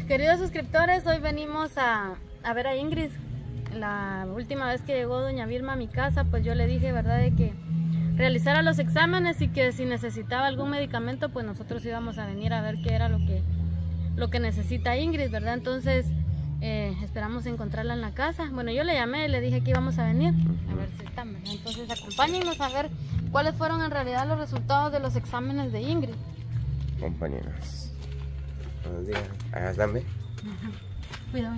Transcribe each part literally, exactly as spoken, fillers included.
Queridos suscriptores, hoy venimos a, a ver a Ingrid. La última vez que llegó doña Vilma a mi casa, pues yo le dije, ¿verdad?, de que realizara los exámenes y que si necesitaba algún medicamento, pues nosotros íbamos a venir a ver qué era lo que, lo que necesita Ingrid, ¿verdad? Entonces, eh, esperamos encontrarla en la casa. Bueno, yo le llamé y le dije que íbamos a venir, a ver si están, ¿verdad? Entonces, acompáñenos a ver cuáles fueron en realidad los resultados de los exámenes de Ingrid. Compañeros, buenos días. Acá están, ¿ve? Cuidado.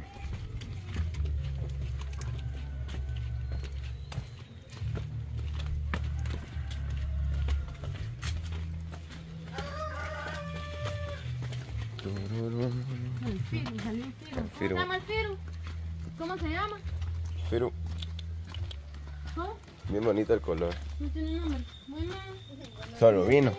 El Firu, salió el Firu. ¿Cómo se llama el Firu? ¿Cómo se llama? Firu. ¿Cómo? Bien bonito el color. No tiene nombre. Bueno. Solo vino.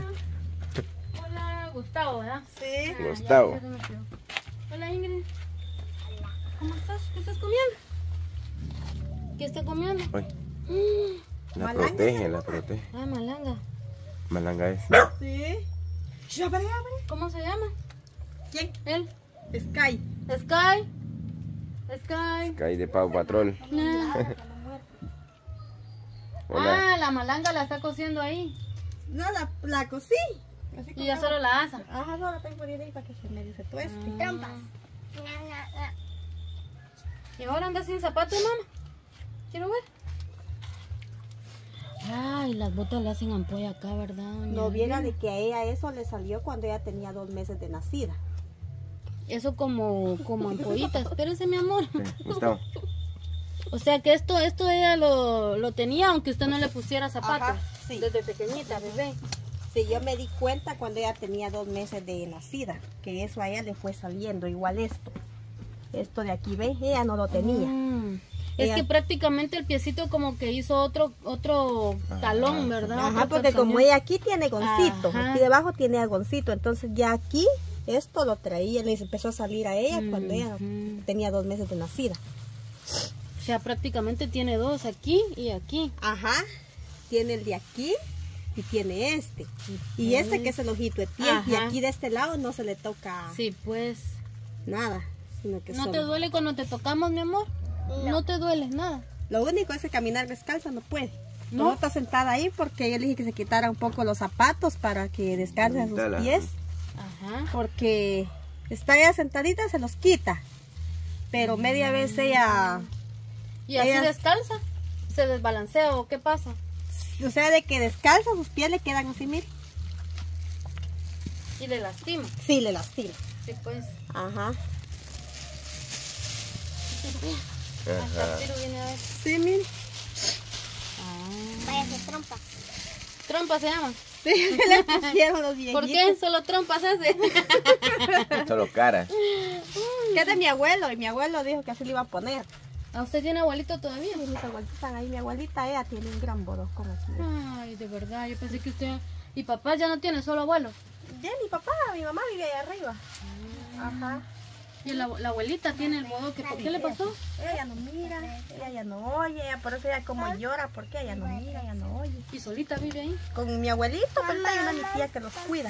Hola, Gustavo, ¿verdad? Sí. Ah, Gustavo. ya, ya se me olvidó. Hola, Ingrid. ¿Cómo estás? ¿Qué estás comiendo? ¿Qué está comiendo? Uy, Mm. la Malanga. protege, la protege. Ah, malanga. Malanga es. Sí. Ya, para allá, para allá. ¿Cómo se llama? ¿Quién? Él. Sky. Sky. Sky. Caí de Pau Patrol. Ah. Hola. Ah, la malanga la está cociendo ahí. No, la, la cocí. Así Y ya solo la asa. Ajá, no, la tengo poniendo ahí para que se medio se tueste. Ah. ¿Y ahora andas sin zapatos, mamá? Quiero ver. Ay, las botas le hacen ampolla acá, ¿verdad? No viera de que a ella eso le salió cuando ella tenía dos meses de nacida. Eso como, como ampollitas. Espérese, mi amor. Sí, Gustavo. O sea que esto, esto ella lo, lo tenía aunque usted no le pusiera zapatos. Ajá, sí. Desde pequeñita, bebé. Sí, yo me di cuenta cuando ella tenía dos meses de nacida, que eso a ella le fue saliendo, igual esto. Esto de aquí, ¿ves? Ella no lo tenía. Mm. Es Ella- que prácticamente el piecito como que hizo otro otro Ajá. talón, ¿verdad? Ajá, Otro porque como calzón. ella aquí tiene goncito, Ajá. aquí debajo tiene agoncito, entonces ya aquí esto lo traía, le empezó a salir a ella cuando ella Ujú. tenía dos meses de nacida. O sea, prácticamente tiene dos aquí y aquí. Ajá, tiene el de aquí y tiene este. Y este que es el ojito de piel, y Ajá. aquí de este lado no se le toca Sí, pues. nada, sino que ¿No solo- te duele cuando te tocamos, mi amor? No, te duele nada. Lo único es que caminar descalza no puede. ¿No? No está sentada ahí porque yo le dije que se quitara un poco los zapatos para que descanse sus Dala. pies. Ajá. Porque está ella sentadita, se los quita. Pero media vez ella, ¿Y así Ella- descalza? ¿Se desbalancea o qué pasa? o sea, de que descalza, sus pies le quedan así, mire. Y le lastima. Sí, le lastima. Sí, pues. Ajá. Hasta el tiro viene a ver. Sí, mire. Ah. Vaya de trompas. Trompa se llama. Sí, le pusieron los viejitos. ¿Por qué? Solo trompas hace. Solo cara. Que es de mi abuelo, y mi abuelo dijo que así le iba a poner. ¿A usted tiene abuelito todavía? Y mis abuelitos están ahí. Mi abuelita, ella tiene un gran bodocón aquí. Ay, de verdad, yo pensé que usted... ¿Y papá ya no tiene, solo abuelo? Ya mi papá, mi mamá vive allá arriba. Ajá. Y la, la abuelita tiene el bodoque. ¿Por qué le pasó? Ella ya no mira, ella ya no oye, ella por eso ella como llora, porque ella no mira, ella no oye. ¿Y solita vive ahí? Con mi abuelito, pues hay una mi tía que los cuida.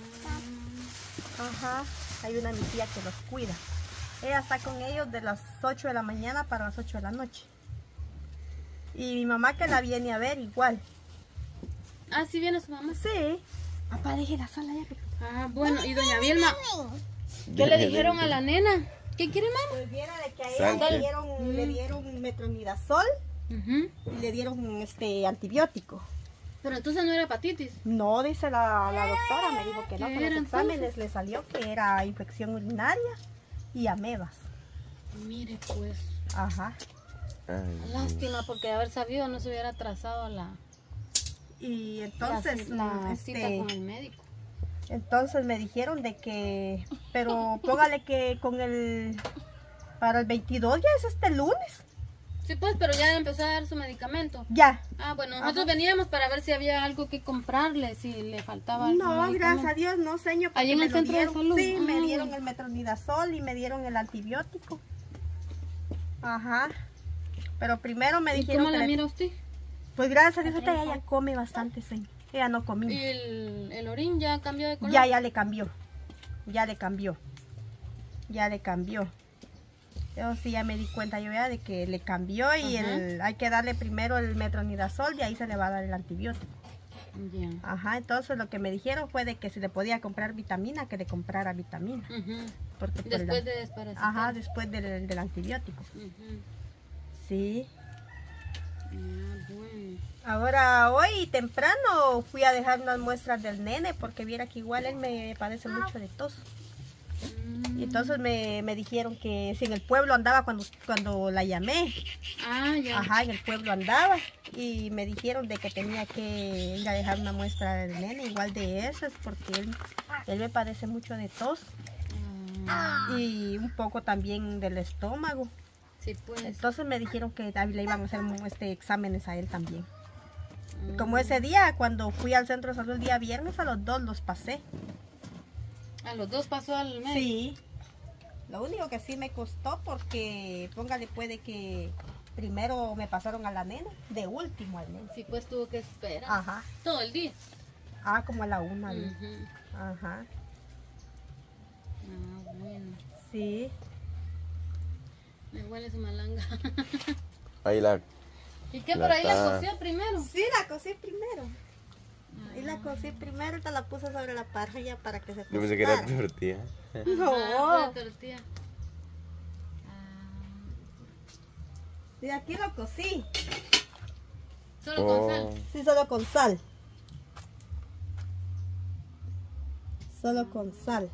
Ajá, hay una mi tía que los cuida. Ella está con ellos de las ocho de la mañana para las ocho de la noche. Y mi mamá que la viene a ver igual. Ah, sí viene su mamá. Sí. Papá, deje la sala ya. Ah, bueno, y doña Vilma, ¿qué le dijeron a la nena? ¿Qué quiere, mamá? Pues viera de que a ella Salte. le dieron, le dieron metronidazol Ujú. y le dieron este antibiótico. Pero entonces no era hepatitis. No, dice la, la doctora, me dijo que no, ¿Qué que era los exámenes le salió que era infección urinaria y amebas. Mire, pues, Ajá. Ay, lástima, porque de haber sabido no se hubiera trazado la, Y la, entonces, la mm, cita este, con el médico. entonces me dijeron de que, pero póngale que con el, para el veintidós ya es este lunes. Sí, pues, pero ya empezó a dar su medicamento. Ya. Ah, bueno, nosotros veníamos para ver si había algo que comprarle, si le faltaba algo. No, gracias a Dios, no, señor. Ahí en porque el me lo centro de dieron. salud. Sí, me Ah, dieron bueno. el metronidazol y me dieron el antibiótico. Ajá. Pero primero me ¿Y dijeron cómo que la le- mira usted? pues gracias a Dios ahorita ella come bastante, señor. Ella no ¿Y comía. el, el orín ya cambió de color? Ya, ya le cambió. Ya le cambió. ya le cambió. Yo sí ya me di cuenta yo ya de que le cambió y el, hay que darle primero el metronidazol y ahí se le va a dar el antibiótico. Yeah. Ajá, entonces lo que me dijeron fue de que si le podía comprar vitamina, que le comprara vitamina. Uh-huh. Porque por Después el, de desparasitar. Ajá, después del, del antibiótico. Uh-huh. Sí. Ah, bueno. Ahora hoy temprano fui a dejar unas muestras del nene porque viera que igual él me padece mucho de tos. Y entonces me, me dijeron que si en el pueblo andaba cuando, cuando la llamé. Ah, ya. Ajá, en el pueblo andaba. Y me dijeron de que tenía que ir a dejar una muestra del nene, igual de esas, porque él, él me padece mucho de tos. Ah, Y un poco también del estómago. sí, pues. Entonces me dijeron que le iban a hacer este, exámenes a él también. Mm. Como ese día, cuando fui al centro de salud el día viernes, a los dos los pasé. ¿A los dos pasó al médico? Sí. Lo único que sí me costó porque, póngale, puede que primero me pasaron a la nena, de último al nene. Sí, pues tuvo que esperar. Ajá. Todo el día. Ah, como a la una. ¿no? Ujú. Ajá. Ah, bueno. Sí. Me huele su malanga. Ahí la... ¿Y qué? La ¿Por ahí la está- coció primero? Sí, la cosí primero. Ahí la cosí primero, te la puse sobre la parrilla para que se Yo pensé que era tostara. tortilla. No. Ah, fue la tortilla. Ah, Sí, aquí lo cocí. solo Oh. con sal. Sí, solo con sal. Solo con sal.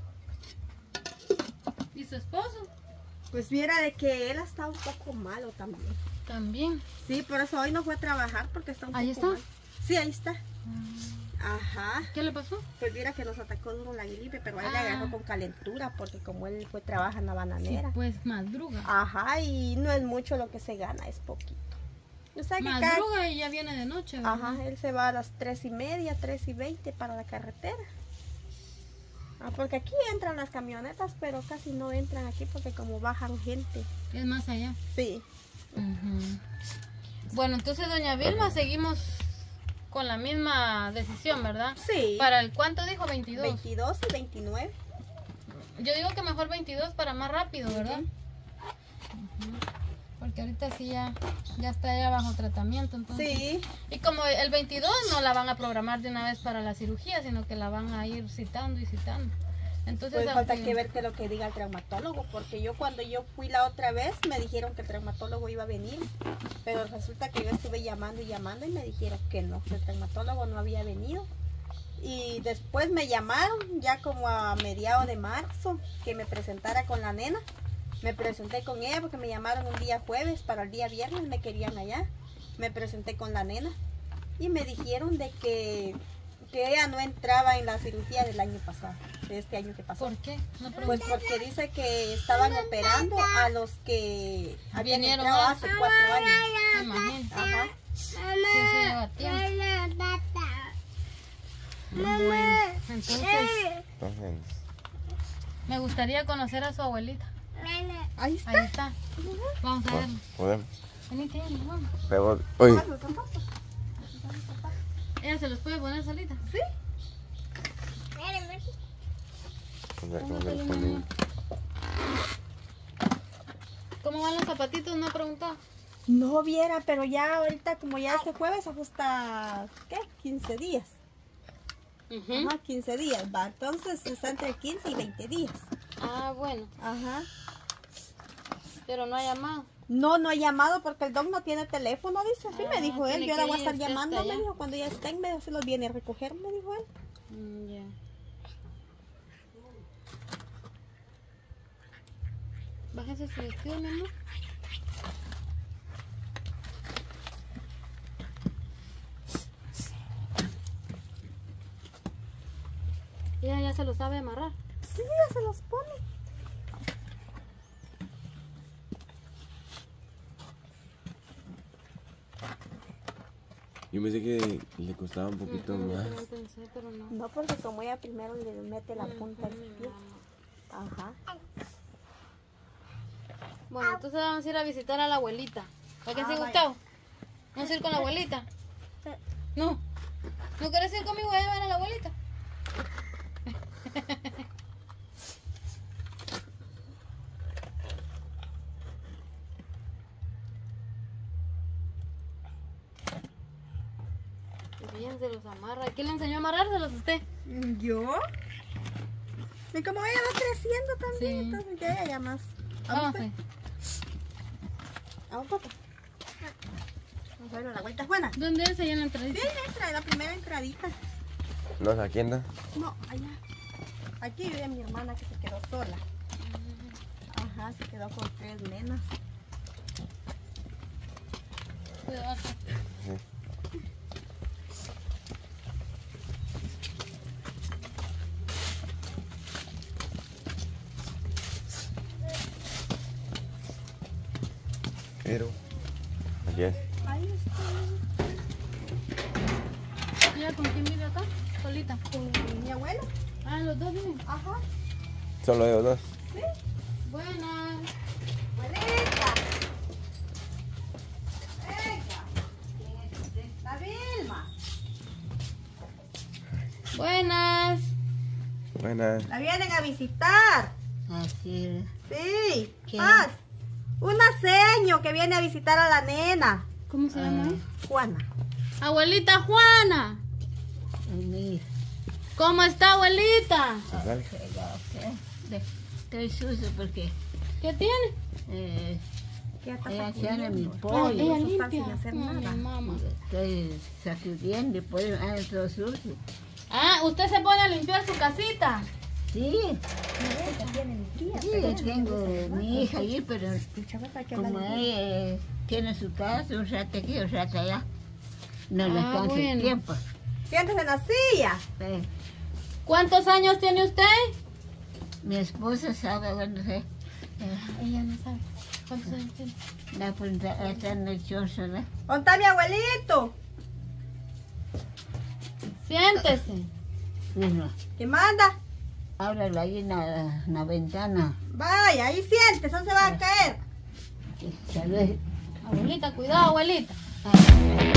¿Y su esposo? Pues viera de que él está un poco malo también. También. Sí, por eso hoy no fue a trabajar porque está un ¿Ahí poco está? mal. Sí, ahí está. Ajá. ¿Qué le pasó? Pues viera que nos atacó duro la gripe, pero a él le Ah. agarró con calentura porque como él fue trabaja en la Sí, bananera. pues madruga. Ajá, y no es mucho lo que se gana, es poquito. O sea que cada... Madruga y ya viene de noche, ¿verdad? Ajá, él se va a las tres y media, tres y veinte para la carretera. Ah, porque aquí entran las camionetas, pero casi no entran aquí porque como bajan gente. Es más allá. Sí. Ujú. Bueno, entonces doña Vilma, seguimos con la misma decisión, ¿verdad? Sí. ¿Para el cuánto dijo? veintidós. veintidós y veintinueve. Yo digo que mejor veintidós para más rápido, ¿verdad? Ujú. Porque ahorita sí ya, ya está ya bajo tratamiento, entonces. Sí. Y como el veintidós no la van a programar de una vez para la cirugía, sino que la van a ir citando y citando. Entonces, Pues falta aunque- que ver qué es lo que diga el traumatólogo, porque yo cuando yo fui la otra vez me dijeron que el traumatólogo iba a venir, pero resulta que yo estuve llamando y llamando y me dijeron que no, que el traumatólogo no había venido. Y después me llamaron ya como a mediados de marzo que me presentara con la nena. Me presenté con ella porque me llamaron un día jueves para el día viernes, me querían allá. Me presenté con la nena y me dijeron de que, que ella no entraba en la cirugía del año pasado, de este año que pasó. ¿Por qué? No Pues porque dice que estaban operando a los que habían Vinieron entrado hace- hace cuatro años. Imagínate. Ajá. Sí, sí, lleva tiempo. Bueno, entonces Entonces, me gustaría conocer a su abuelita. Ahí está. Ahí está. Vamos a ver. pues, podemos. Venite, vamos. Pero, oye, Los zapatos. Ella se los puede poner solita. Sí. o sea, ¿cómo se le pone? ¿Cómo van los zapatitos? No he preguntado. No viera, pero ya ahorita como ya este jueves ajusta, ¿qué? quince días. Ajá, quince días, va. Entonces está entre quince y veinte días. Ah, bueno. Ajá. Pero no ha llamado. No, no ha llamado porque el doc no tiene teléfono, dice. Así me Ah, dijo él. tiene Yo que la voy a ir estar usted llamando, hasta me allá. dijo. Cuando ya estén, me se los viene a recoger, me dijo él. Mm, ya. Bájese su vestido, mi amor. Ella ya se lo sabe amarrar. Sí, ya se los pone. Yo pensé que le costaba un poquito Ujú, más. yo también pensé, pero no. No, porque como ella primero le mete la punta al Ujú, pie. mi amor. Ajá. Bueno, entonces vamos a ir a visitar a la abuelita. ¿Para qué Ah, sí, vaya. Gustavo? ¿Vamos a ir con la abuelita? No. ¿No quieres ir conmigo a llevar a la abuelita? ¿Quién se los amarra? ¿Quién le enseñó a amarrárselos a usted? ¿Yo? Y como ella va creciendo también, Sí. entonces ya ella ya más. Ah, ¿A sí. ¿A un poco? Bueno, la vuelta es buena. ¿Dónde es allá en la Sí, entradita? entra, la primera entradita. No sé a quién da. No, allá. Aquí vive mi hermana que se quedó sola. Ajá, se quedó con tres nenas. Cuidado. Sí. Pero, aquí es. Ahí está. ¿Ella con quién vive acá? Solita. Con mi abuela. Ah, los dos viven. Ajá. Solo ellos dos. Sí. Buenas. Abuelita. Venga. ¿Quién es usted? La Vilma. Buenas. Buenas. La vienen a visitar. Así. Sí. ¿Qué? Paz. Una seño que viene a visitar a la nena. ¿Cómo se llama? eh? Juana. Abuelita Juana. Mira. ¿Cómo está, abuelita? Dale. Estoy sucio porque ¿Qué tiene? eh, ¿Qué está ella tiene mi sacudiendo? pollo. Ay, ella eso está limpia. sin hacer No, nada. mi mamá. Estoy sacudiendo y por eso ando todo sucio. Ah, ¿usted se pone a limpiar su casita? Sí, Ella tiene mi tía. sí, pero tengo mi hija allí, pero el chaval hay que como hablar. ella eh, tiene su casa, un rato aquí, un rato allá, no le Ah, alcanza bueno. el tiempo. Siéntese en la silla. Eh, ¿Cuántos años tiene usted? mi esposa sabe cuándo se... Eh, Ella no sabe. ¿Cuántos años tiene? la punta está en el chozo, ¿no? ¿Dónde está mi abuelito? Siéntese. Bueno, ¿Qué manda? ábrala ahí en la, en la ventana. Vaya, ahí siéntese, no se va a caer. Tal vez... Abuelita, cuidado, abuelita. Ah,